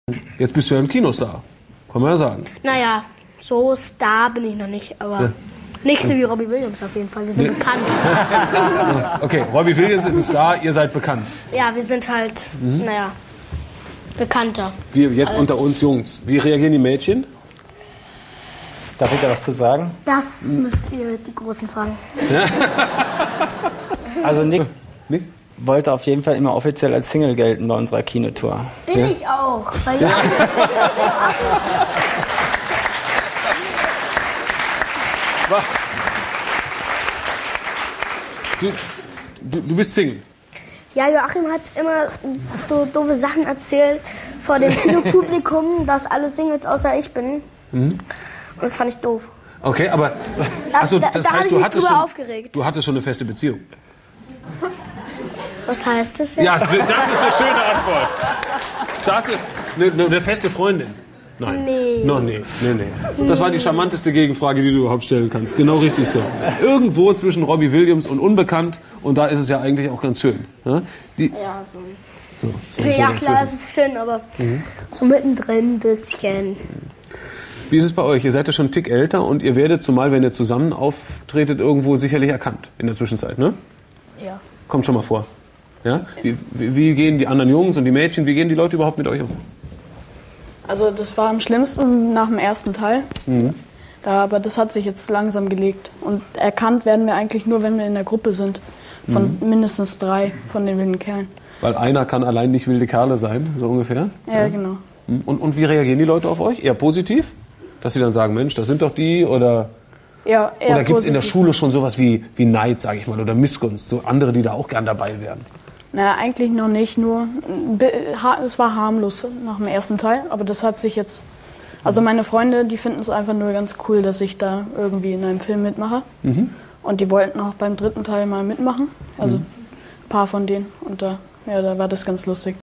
Jetzt bist du ja ein Kinostar, kann man ja sagen. Naja, so Star bin ich noch nicht, aber Ja. nicht so wie Robbie Williams auf jeden Fall. Die sind bekannt. Okay, Robbie Williams ist ein Star, ihr seid bekannt. Ja, wir sind halt, naja, bekannter. Wir jetzt unter uns Jungs. Wie reagieren die Mädchen? Darf ich da was zu sagen? Das müsst ihr die Großen fragen. Also Nick Nicht? wollte auf jeden Fall immer offiziell als Single gelten bei unserer Kinotour. Bin ich auch. Weil ja. Du bist Single. Ja, Joachim hat immer so doofe Sachen erzählt vor dem Kinopublikum, dass alle Singles außer ich bin. Und das fand ich doof. Okay, aber Da das hab heißt, ich mich drüber aufgeregt. du hattest schon eine feste Beziehung. Was heißt das jetzt? Ja, das ist eine schöne Antwort. Das ist eine feste Freundin. Nein. Nee. Noch nee. Das war die charmanteste Gegenfrage, die du überhaupt stellen kannst. Genau richtig so. Irgendwo zwischen Robbie Williams und unbekannt, und da ist es ja eigentlich auch ganz schön. Ja, Ja, ja klar, es ist schön, aber so mittendrin ein bisschen. Wie ist es bei euch? Ihr seid ja schon einen Tick älter und ihr werdet, zumal wenn ihr zusammen auftretet, irgendwo sicherlich erkannt in der Zwischenzeit, ne? Ja. Kommt schon mal vor. Ja? Wie gehen die anderen Jungs und die Mädchen, wie gehen die Leute überhaupt mit euch um? Also das war am schlimmsten nach dem ersten Teil. Aber das hat sich jetzt langsam gelegt. Und erkannt werden wir eigentlich nur, wenn wir in der Gruppe sind. Von mindestens 3 von den wilden Kerlen. Weil einer kann allein nicht wilde Kerle sein, so ungefähr. Ja, genau. Und wie reagieren die Leute auf euch? Eher positiv? Dass sie dann sagen, Mensch, das sind doch die, oder Ja, eher oder gibt es in der positiv. Schule schon sowas wie Neid, sage ich mal, oder Missgunst, so andere, die da auch gern dabei wären? Naja, eigentlich noch nicht, nur es war harmlos nach dem ersten Teil, aber das hat sich jetzt... Also meine Freunde, die finden es einfach nur ganz cool, dass ich da irgendwie in einem Film mitmache. Und die wollten auch beim 3. Teil mal mitmachen, also ein paar von denen. Und da war das ganz lustig.